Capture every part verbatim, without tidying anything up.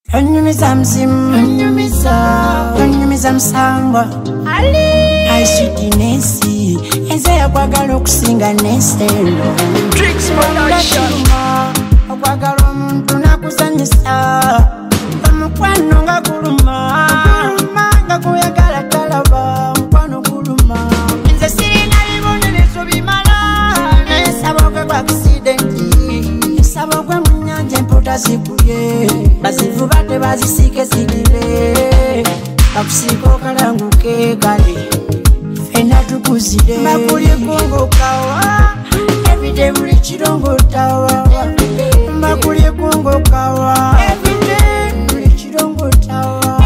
Onyumiza mzimu, onyumiza, onyumiza Musambwa. Ali, aishiti nesi, enze ya kwagala okusinga neselo. Tricks production. Okwagala omuntu nakuzanyisa, omukwano nga kuluma, kuluma nga kuyagala talaba, omukwano kuluma. Enze sirina bibonerezo bimala, nesaba okwe kwa accidenti, nesaba okwe mu nyanja empota zikulye. Bazivuba tebazisike zigire, bakusika okalanguke kale, fena tukuzire. Mbakuli kungokawa, everyday buli kirongo tawa. Mbakuli kungokawa, everyday buli kirongo tawa.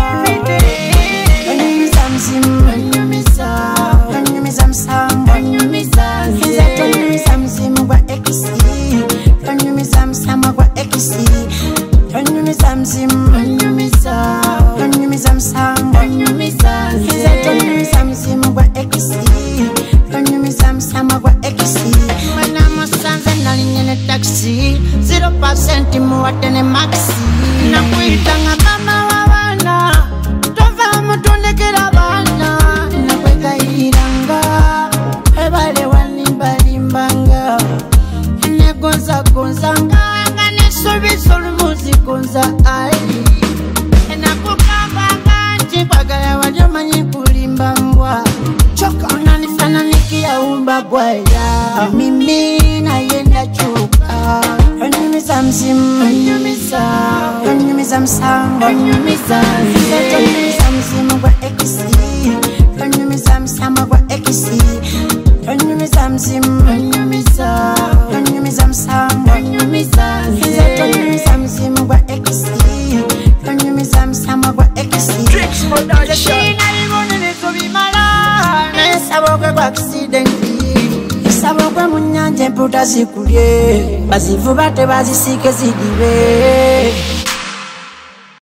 Onyumiza mzimu, onyumiza, onyumiza Musambwa. Nze tonyumiza mzimu gwa ekisi, tonyumiza Musambwa gwa ekisi. Onyumiza mzimu, onyumiza, onyumiza Musambwa. Nze tonyumiza mzimu gwa ekisi, tonyumiza Musambwa gwa ekisi. Mwana musanze nalinye ne taxi, zero percent muwate ne maxi. Nakwita nga mama wabana, tova mutondekera bana. Nakwegayiranga, ebale wanimbalimbanga, negonza gonzanga, nga nesobisa olumuzigonza ali. Enakukambanga nti kwagala wali omanyi kulimba mbwa, choka unanifananikira umba bwaya. Mimi naye ndakyuka. Onyumiza mzimu, onyumiza, onyumiza Musambwa. Nze tonyumiza mzimu gwa ekisi, tonyumiza Musambwa gwa ekisi. Onyumiza mzimu, onyumiza, onyumiza Musambwa. Nze tonyumiza mzimu gwa ekisi, tonyumiza Musambwa gwa ekisi. Sina bibonerezo bimala, nesaba okwe kwa accidenti, nesaba okwe mu nyanja empota zikulye, bazivuba tebazisike zidibe.